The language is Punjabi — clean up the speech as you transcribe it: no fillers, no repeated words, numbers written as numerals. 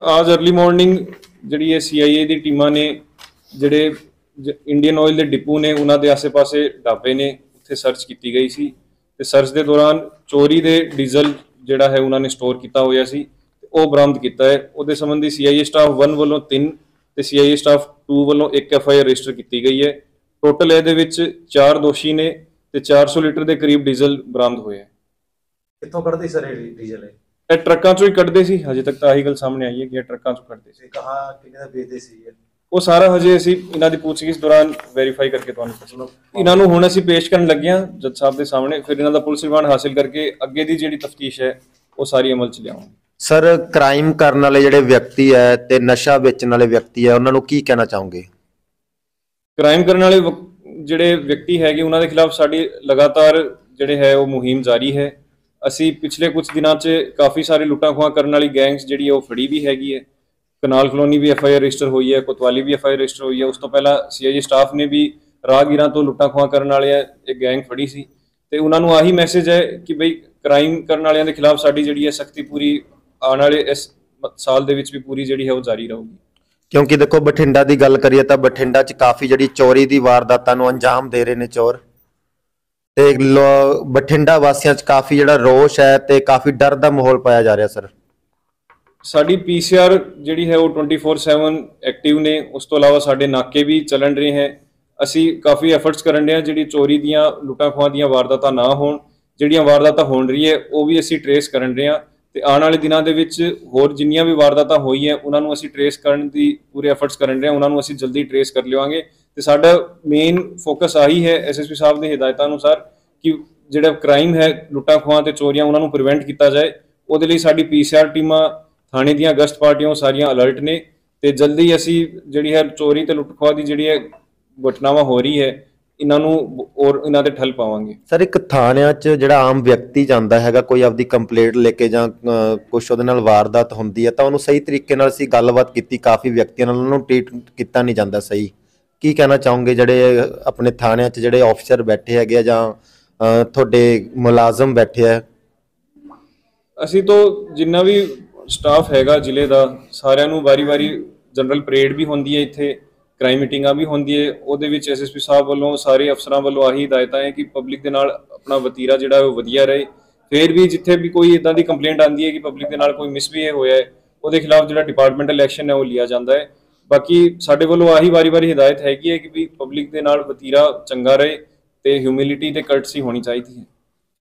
आज अर्ली मॉर्निंग ਜਿਹੜੀ CIA ਦੀ ਟੀਮਾਂ ਨੇ ਜਿਹੜੇ ਇੰਡੀਅਨ ਆਇਲ ਦੇ ਡਿਪੂ ਨੇ ਉਹਨਾਂ ਦੇ ਆਸੇ-ਪਾਸੇ ਢਾਬੇ ਨੇ ਉੱਥੇ ਸਰਚ ਕੀਤੀ ਗਈ ਸੀ ਤੇ ਸਰਚ ਦੇ ਦੌਰਾਨ ਚੋਰੀ ਦੇ ਡੀਜ਼ਲ ਜਿਹੜਾ ਹੈ ਉਹਨਾਂ ਨੇ ਸਟੋਰ ਕੀਤਾ ਹੋਇਆ ਸੀ ਉਹ ਬਰਾਮਦ ਕੀਤਾ ਹੈ। ਉਹਦੇ ਸੰਬੰਧੀ CIA ਸਟਾਫ 1 ਵੱਲੋਂ 3 ਤੇ CIA ਸਟਾਫ 2 ਵੱਲੋਂ 1 FIR ਰਜਿਸਟਰ ਕੀਤੀ ਗਈ ਹੈ। ਟੋਟਲ ਇਹਦੇ ਵਿੱਚ 4 ਦੋਸ਼ੀ ਨੇ ਤੇ 400 ਲੀਟਰ ਦੇ ਕਰੀਬ ਡੀਜ਼ਲ ਬਰਾਮਦ ਹੋਇਆ। ਕਿੱਥੋਂ ਕੱਢਦੇ ਸਰ ਇਹ ਡੀਜ਼ਲ? ਇਹ ਟਰੱਕਾਂ ਚੋਂ ਹੀ ਕੱਢਦੇ ਸੀ। ਹਜੇ ਤੱਕ ਤਾਂ ਆਹੀ ਗੱਲ ਸਾਹਮਣੇ ਆਈ ਹੈ ਕਿ ਇਹ ਟਰੱਕਾਂ ਚੋਂ ਕੱਢਦੇ ਸੀ। ਕਹਾਂ ਕਿੰਨੇ ਦਾ ਵੇਚਦੇ ਸੀ? ਉਹ ਸਾਰਾ ਹਜੇ ਅਸੀਂ ਇਹਨਾਂ ਦੀ ਪੁੱਛਗਿੱਛ ਦੌਰਾਨ ਵੈਰੀਫਾਈ ਕਰਕੇ ਤੁਹਾਨੂੰ ਦੱਸਣਾ। ਇਹਨਾਂ ਨੂੰ ਹੁਣ ਅਸੀਂ ਪੇਸ਼ ਕਰਨ ਲੱਗੇ ਹਾਂ ਜੱਜ ਸਾਹਿਬ ਦੇ ਸਾਹਮਣੇ, ਫਿਰ ਇਹਨਾਂ ਦਾ ਪੁਲਿਸ ਰਿਮਾਂਡ ਹਾਸਿਲ ਕਰਕੇ ਅੱਗੇ ਦੀ ਜਿਹੜੀ ਤਫਤੀਸ਼ ਹੈ ਉਹ ਸਾਰੀ ਅਮਲ 'ਚ ਲਿਆਵਾਂਗੇ। ਸਰ, ਕ੍ਰਾਈਮ ਕਰਨ ਵਾਲੇ ਜਿਹੜੇ ਵਿਅਕਤੀ ਹੈ ਤੇ ਨਸ਼ਾ ਵੇਚਣ ਵਾਲੇ ਵਿਅਕਤੀ ਹੈ ਉਹਨਾਂ ਨੂੰ ਕੀ ਕਹਿਣਾ ਚਾਹੋਗੇ? ਕ੍ਰਾਈਮ ਕਰਨ ਵਾਲੇ ਜਿਹੜੇ ਵਿਅਕਤੀ ਹੈਗੇ ਉਹਨਾਂ ਦੇ ਖਿਲਾਫ ਸਾਡੀ ਲਗਾਤਾਰ ਜਿਹੜੇ ਹੈ ਉਹ ਮੁਹਿੰਮ ਜਾਰੀ ਹੈ। ਅਸੀਂ ਪਿਛਲੇ ਕੁਝ ਦਿਨਾਂ 'ਚ ਕਾਫੀ ਸਾਰੇ ਲੁੱਟਾਂ ਖੋਹਾਂ ਕਰਨ ਵਾਲੀ ਗੈਂਗਸ ਜਿਹੜੀ ਹੈ ਉਹ ਫੜੀ ਵੀ ਹੈਗੀ ਹੈ। ਕਨਾਲ ਕਲੋਨੀ ਵੀ FIR ਰਜਿਸਟਰ ਹੋਈ ਹੈ, ਕੋਤਵਾਲੀ ਵੀ FIR ਰਜਿਸਟਰ ਹੋਈ ਹੈ। ਉਸ ਤੋਂ ਪਹਿਲਾਂ CIA ਸਟਾਫ ਨੇ ਵੀ ਰਾਹਗੀਰਾਂ ਤੋਂ ਲੁੱਟਾਂ ਖੋਹਾਂ ਕਰਨ ਵਾਲੇ ਇੱਕ ਗੈਂਗ ਫੜੀ ਸੀ ਤੇ ਉਹਨਾਂ ਨੂੰ ਆਹੀ ਮੈਸੇਜ ਹੈ ਕਿ ਬਈ ਕ੍ਰਾਈਮ ਕਰਨ ਵਾਲਿਆਂ ਦੇ ਖਿਲਾਫ ਸਾਡੀ ਜਿਹੜੀ ਹੈ ਸਖਤੀ ਪੂਰੀ ਆਉਣ ਵਾਲੇ ਇਸ ਸਾਲ ਦੇ ਵਿੱਚ ਵੀ ਪੂਰੀ ਜਿਹੜੀ ਹੈ ਉਹ ਜਾਰੀ ਰਹੂਗੀ। ਕਿਉਂਕਿ ਦੇਖੋ, ਬਠਿੰਡਾ ਦੀ ਗੱਲ ਕਰੀਏ ਤਾਂ ਬਠਿੰਡਾ 'ਚ ਕਾਫੀ ਜਿਹੜੀ ਚੋਰੀ ਦੀ ਵਾਰਦਾਤਾਂ ਨੂੰ ਅੰਜਾਮ ਦੇ ਰਹੇ ਨੇ ਚੋਰ, ਤੇ ਬਠਿੰਡਾ ਵਾਸੀਆਂ 'ਚ ਕਾਫੀ ਜਿਹੜਾ ਰੋਸ਼ ਹੈ ਤੇ ਕਾਫੀ ਡਰ ਦਾ ਮਾਹੌਲ ਪਾਇਆ ਜਾ ਰਿਹਾ। ਸਰ, ਸਾਡੀ PCR ਜਿਹੜੀ ਹੈ ਉਹ 24/7 ਐਕਟਿਵ ਨੇ। ਉਸ ਤੋਂ ਇਲਾਵਾ ਸਾਡੇ ਨਾਕੇ ਵੀ ਚੱਲਣ ਰਹੇ ਹੈ। ਅਸੀਂ ਕਾਫੀ ਐਫਰਟਸ ਕਰਨ ਰਹੇ ਹਾਂ ਜਿਹੜੀ ਚੋਰੀ ਦੀਆਂ ਲੁੱਟਾਂ ਖੋਹਾਂ ਦੀਆਂ ਵਾਰਦਾਤਾਂ ਨਾ ਹੋਣ। ਜਿਹੜੀਆਂ ਵਾਰਦਾਤਾਂ ਹੋਣ ਰਹੀ ਹੈ ਉਹ ਵੀ ਅਸੀਂ ਟਰੇਸ ਕਰਨ ਰਹੇ ਹਾਂ ਤੇ ਆਉਣ ਵਾਲੇ ਦਿਨਾਂ ਦੇ ਵਿੱਚ ਹੋਰ ਜਿੰਨੀਆਂ ਵੀ ਵਾਰਦਾਤਾਂ ਹੋਈਆਂ ਉਹਨਾਂ ਨੂੰ ਅਸੀਂ ਟਰੇਸ ਕਰਨ ਦੀ ਪੂਰੇ ਐਫਰਟਸ ਕਰਨ ਰਹੇ ਹਾਂ। ਉਹਨਾਂ ਨੂੰ ਅਸੀਂ ਜਲਦੀ ਟਰੇਸ ਕਰ ਲਿਆਵਾਂਗੇ ਤੇ ਸਾਡਾ ਮੇਨ ਫੋਕਸ ਆਹੀ ਹੈ SSP ਸਾਹਿਬ ਦੀ ਹਦਾਇਤਾਂ ਅਨੁਸਾਰ ਕਿ ਜਿਹੜਾ ਕ੍ਰਾਈਮ ਹੈ ਲੁੱਟਾਂ ਖੋਹਾਂ ਤੇ ਚੋਰੀਆਂ ਉਹਨਾਂ ਨੂੰ ਪ੍ਰੀਵੈਂਟ ਕੀਤਾ ਜਾਏ। ਉਹਦੇ ਲਈ ਸਾਡੀ PCR ਟੀਮਾਂ, ਥਾਣੇ ਦੀਆਂ ਗਸ਼ਤ ਪਾਰਟੀਆਂ ਸਾਰੀਆਂ ਅਲਰਟ ਨੇ ਤੇ ਜਲਦੀ ਅਸੀਂ ਜਿਹੜੀ ਹੈ ਚੋਰੀ ਤੇ ਲੁੱਟ ਖੋਹ ਦੀ ਜਿਹੜੀ ਹੈ ਘਟਨਾਵਾਂ ਹੋ ਰਹੀ ਹੈ ਇਹਨਾਂ ਨੂੰ ਔਰ ਇਹਨਾਂ ਤੇ ਠੱਲ ਪਾਵਾਂਗੇ। ਸਰ, ਇੱਕ ਥਾਣਿਆਂ 'ਚ ਜਿਹੜਾ ਆਮ ਵਿਅਕਤੀ ਜਾਂਦਾ ਹੈਗਾ, ਕੋਈ ਆਪਦੀ ਕੰਪਲੇਂਟ ਲੈ ਕੇ ਜਾਂ ਕੁਛ ਉਹਦੇ ਨਾਲ ਵਾਰਦਾਤ ਹੁੰਦੀ ਹੈ ਤਾਂ ਉਹਨੂੰ ਸਹੀ ਤਰੀਕੇ ਨਾਲ ਅਸੀਂ ਗੱਲਬਾਤ ਕੀਤੀ, ਕਾਫੀ ਵਿਅਕਤੀਆਂ ਨਾਲ ਉਹਨੂੰ ਟ੍ਰੀਟ ਕੀਤਾ ਨਹੀਂ ਜਾਂਦਾ ਸਹੀ। ਕੀ ਕਹਿਣਾ ਚਾਹੋਗੇ ਜਿਹੜੇ ਆਪਣੇ ਥਾਣਿਆਂ 'ਚ ਜਿਹੜੇ ਆਫਿਸਰ ਬੈਠੇ ਹੈਗੇ ਆ ਜਾਂ ਤੁਹਾਡੇ ਮੁਲਾਜ਼ਮ ਬੈਠੇ ਆ? ਅਸੀਂ ਤਾਂ ਜਿੰਨਾ ਵੀ ਸਟਾਫ ਹੈਗਾ ਜ਼ਿਲ੍ਹੇ ਦਾ ਸਾਰਿਆਂ ਨੂੰ ਵਾਰੀ-ਵਾਰੀ ਜਨਰਲ ਪਰੇਡ ਵੀ ਹੁੰਦੀ ਹੈ, ਇੱਥੇ ਕ੍ਰਾਈਮ ਮੀਟਿੰਗਾਂ ਵੀ ਹੁੰਦੀ ਹੈ। ਉਹਦੇ ਵਿੱਚ SSP ਸਾਹਿਬ ਵੱਲੋਂ ਸਾਰੇ ਅਫਸਰਾਂ ਵੱਲੋਂ ਆਹੀ ਹਦਾਇਤਾਂ ਹੈ ਕਿ ਪਬਲਿਕ ਦੇ ਨਾਲ ਆਪਣਾ ਵਤੀਰਾ ਜਿਹੜਾ ਉਹ ਵਧੀਆ ਰਹੇ। ਫਿਰ ਵੀ ਜਿੱਥੇ ਵੀ ਕੋਈ ਇਦਾਂ ਦੀ ਕੰਪਲੇਂਟ ਆਉਂਦੀ ਹੈ ਕਿ ਪਬਲਿਕ ਦੇ ਨਾਲ ਕੋਈ ਮਿਸਬੀਹੇਵ ਹੋਇਆ ਹੈ ਉਹਦੇ ਖਿਲਾਫ ਜਿਹੜਾ ਡਿਪਾਰਟਮੈਂਟਲ ਐਕਸ਼ਨ ਹੈ ਉਹ ਲਿਆ ਜਾਂਦਾ ਹੈ। ਬਾਕੀ ਸਾਡੇ ਵੱਲੋਂ ਆਹੀ ਵਾਰੀ-ਵਾਰੀ ਹਦਾਇਤ ਹੈਗੀ ਹੈ ਕਿ ਵੀ ਪਬਲਿਕ ਦੇ ਨਾਲ ਵਤੀਰਾ ਚੰਗਾ ਰਹੇ ਤੇ ਹਿਊਮਿਲਿਟੀ ਤੇ ਕਰਟਸੀ ਹੋਣੀ ਚਾਹੀਦੀ ਹੈ।